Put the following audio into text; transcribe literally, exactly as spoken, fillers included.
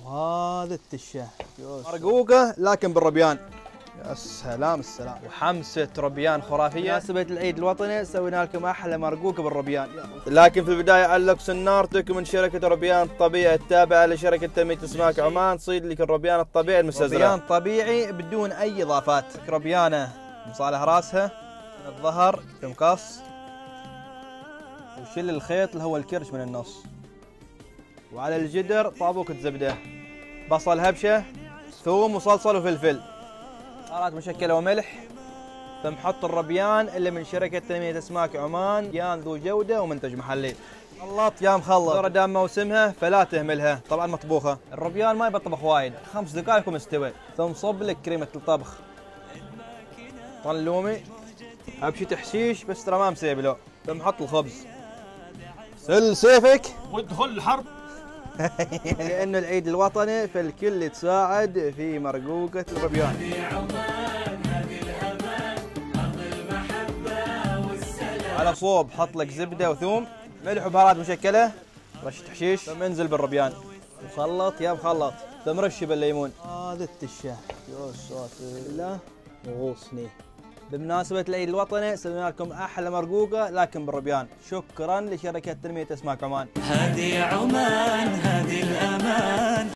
وهذا التشه مرقوقه لكن بالربيان. يا سلام السلام. وحمسه ربيان خرافيه. بمناسبه العيد الوطني سوينا لكم احلى مرقوقه بالربيان. لكن في البدايه علق سنارتك من شركه ربيان الطبيعي التابعه لشركه تنميه اسماك عمان تصيد لك الربيان الطبيعي المستزرع. ربيان طبيعي بدون اي اضافات. ربيانه مصالح راسها من الظهر بمقص، وشل الخيط اللي هو الكرش من النص، وعلى الجدر طابوكة زبده، بصل هبشه، ثوم وصلصل وفلفل، بهارات مشكله وملح. ثم حط الربيان اللي من شركه تنميه اسماك عمان، ربيان ذو جوده ومنتج محلي. خلط يا مخلط. ترى دام موسمها فلا تهملها، طبعا مطبوخه. الربيان ما يبطبخ وايد، خمس دقائق يكون مستوي. ثم صب لك كريمه الطبخ، طلومي، ابشي تحشيش بس ترى ما مسيب له. ثم حط الخبز، سل سيفك وادخل الحرب. لأنه العيد الوطني فالكل يتساعد في مرقوقة الربيان. على صوب حط لك زبدة وثوم، ملح وبهارات مشكلة، رش تحشيش، ثم انزل بالربيان وخلط يا مخلط، ثم رش بالليمون. هذا التشه يا ساتر الله وغوصني. بمناسبة العيد الوطني سوينا لكم أحلى مرقوقة لكن بالربيان. شكرا لشركة تنمية أسماك عمان. هذه عمان هذه الأمان.